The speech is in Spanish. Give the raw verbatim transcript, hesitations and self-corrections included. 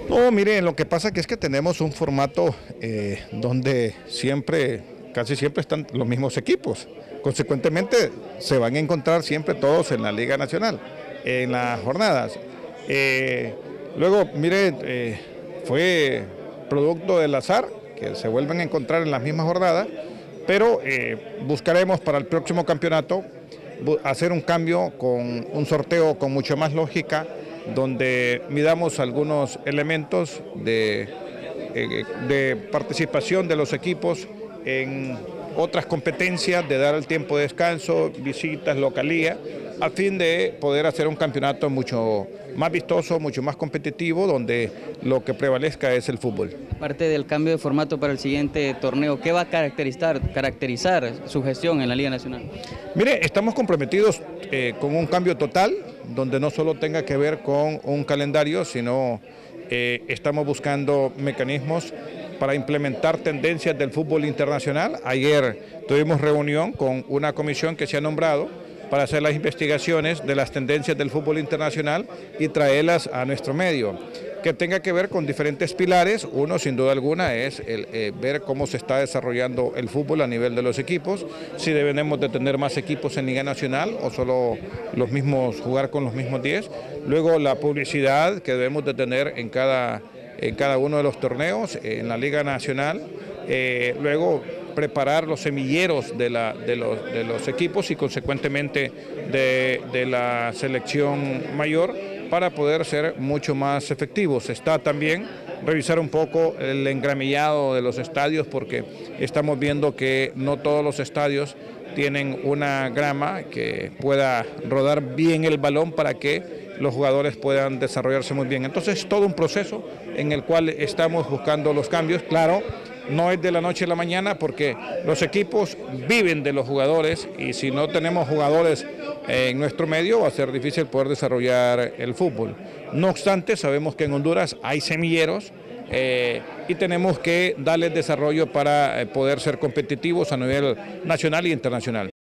No, miren, lo que pasa que es que tenemos un formato eh, donde siempre, casi siempre están los mismos equipos. Consecuentemente, se van a encontrar siempre todos en la Liga Nacional, en las jornadas. Eh, luego, miren, eh, fue producto del azar que se vuelven a encontrar en las mismas jornadas, pero eh, buscaremos para el próximo campeonato hacer un cambio con un sorteo con mucho más lógica, donde midamos algunos elementos de, eh, de participación de los equipos en otras competencias, de dar el tiempo de descanso, visitas, localía, a fin de poder hacer un campeonato mucho más vistoso, mucho más competitivo, donde lo que prevalezca es el fútbol. Aparte del cambio de formato para el siguiente torneo, ¿qué va a caracterizar, caracterizar su gestión en la Liga Nacional? Mire, estamos comprometidos eh, con un cambio total, donde no solo tenga que ver con un calendario, sino eh, estamos buscando mecanismos para implementar tendencias del fútbol internacional. Ayer tuvimos reunión con una comisión que se ha nombrado para hacer las investigaciones de las tendencias del fútbol internacional y traerlas a nuestro medio, que tenga que ver con diferentes pilares. Uno, sin duda alguna, es el, eh, ver cómo se está desarrollando el fútbol a nivel de los equipos, si debemos de tener más equipos en Liga Nacional o solo los mismos, jugar con los mismos diez. Luego, la publicidad que debemos de tener en cada, en cada uno de los torneos, en la Liga Nacional. Eh, luego, preparar los semilleros de, la, de, los, de los equipos y consecuentemente de, de la selección mayor, para poder ser mucho más efectivos. Está también revisar un poco el engramillado de los estadios, porque estamos viendo que no todos los estadios tienen una grama que pueda rodar bien el balón para que los jugadores puedan desarrollarse muy bien. Entonces, es todo un proceso en el cual estamos buscando los cambios. Claro, no es de la noche a la mañana, porque los equipos viven de los jugadores, y si no tenemos jugadores en nuestro medio va a ser difícil poder desarrollar el fútbol. No obstante, sabemos que en Honduras hay semilleros eh, y tenemos que darles desarrollo para poder ser competitivos a nivel nacional e internacional.